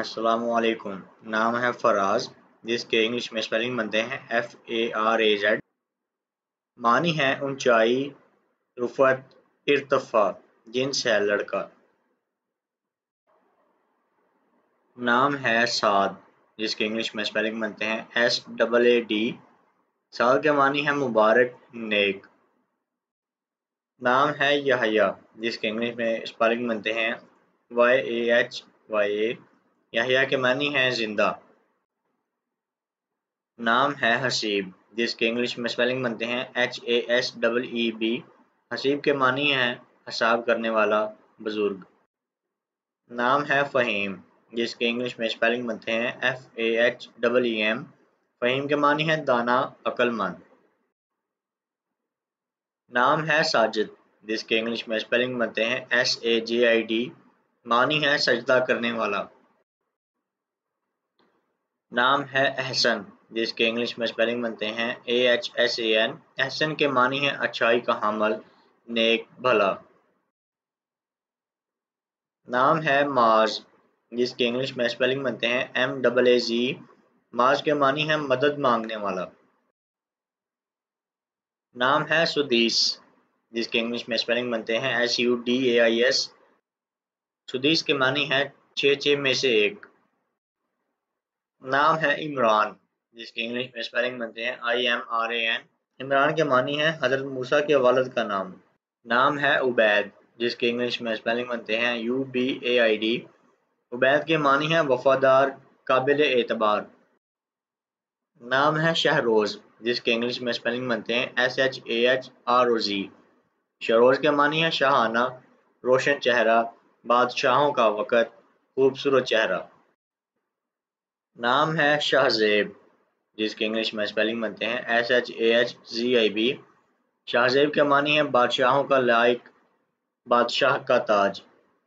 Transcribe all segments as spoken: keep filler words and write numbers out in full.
अस्सलाम वालेकुम। नाम है फराज, जिसके इंग्लिश में स्पेलिंग बनते हैं F A R A Z. मानी है ऊंचाई, रुफत, इर्तफा। जिन्स है लड़का। नाम है साद, जिसके इंग्लिश में स्पेलिंग बनते हैं S double A D. Saad के मानी है मुबारक, नेक। नाम है यहया, जिसके इंग्लिश में स्पेलिंग बनते हैं Y A H Y A. Yahya के मानी है जिंदा। नाम है हसीब, जिसके इंग्लिश में स्पेलिंग बनते हैं H A S double E B. Haseeb के मानी है हिसाब करने वाला, बुजुर्ग। नाम है फ़हीम, जिसके इंग्लिश में स्पेलिंग बनते हैं F A H double E M. Faheem के मानी है दाना, अक्लमंद। नाम है साजिद, जिसके इंग्लिश में स्पेलिंग बनते हैं S A J I D. मानी है सजदा करने वाला। नाम है एहसन, जिसके इंग्लिश में स्पेलिंग बनते हैं A H S A N. Ahsan के मानी है अच्छाई का हामल, नेक, भला। नाम है माज, जिसके इंग्लिश में स्पेलिंग बनते हैं एम डबल ए जी। माज के मानी है मदद मांगने वाला। नाम है सुदीस, जिसके इंग्लिश में स्पेलिंग बनते हैं S U D A I S. Sudais के मानी है छः छः में से एक। नाम है इमरान, जिसके इंग्लिश में स्पेलिंग बनते हैं I M R A N. Imran के मानी है हजरत मूसा के वालिद का नाम। नाम है उबैद, जिसके इंग्लिश में स्पेलिंग बनते हैं U B A I D. Ubaid के मानी है वफादार, काबिल एतबार। नाम है शहरोज, जिसके इंग्लिश में स्पेलिंग बनते हैं S H A H R O G. Shahroz के मानी है शाहाना, रोशन चेहरा, बादशाहों का वक़्त, खूबसूरत चेहरा। नाम है शाहजेब, जिसके इंग्लिश में स्पेलिंग बनते हैं S H A H G I B. Shahzeb के मानी है बादशाहों का लायक, बादशाह का ताज।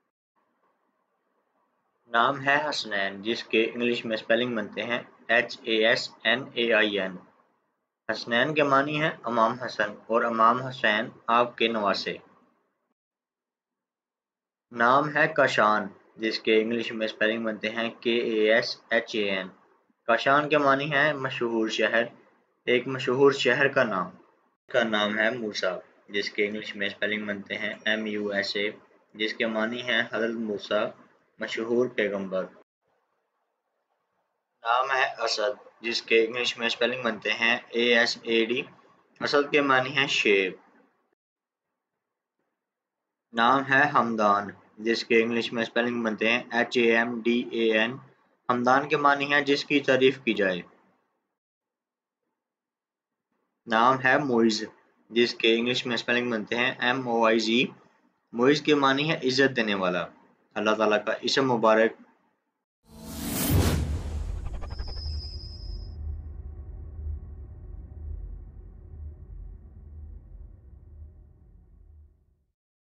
नाम है हसनैन, जिसके इंग्लिश में स्पेलिंग बनते हैं H A S N A I N. Hasnain के मानी है इमाम हसन और इमाम हुसैन आपके नवासे। नाम है काशान, जिसके इंग्लिश में स्पेलिंग बनते हैं K A S H A N. Kashan के मानी है मशहूर शहर, एक मशहूर शहर का नाम। का नाम है मूसा, जिसके इंग्लिश में स्पेलिंग बनते हैं एम यू एस ए। जिसके मानी है हज़रत मूसा, मशहूर पैगंबर। नाम है असद, जिसके इंग्लिश में स्पेलिंग बनते हैं A S A D. Asad के मानी है शेर। नाम है हमदान, जिसके इंग्लिश में स्पेलिंग बनते हैं H A M D A N. Hamdan के मानी है जिसकी तारीफ की जाए। नाम है मोइज, जिसके इंग्लिश में स्पेलिंग बनते हैं एम ओ आई जी। मोइज के मानी है इज्जत देने वाला। अल्लाह ताला का इसम मुबारक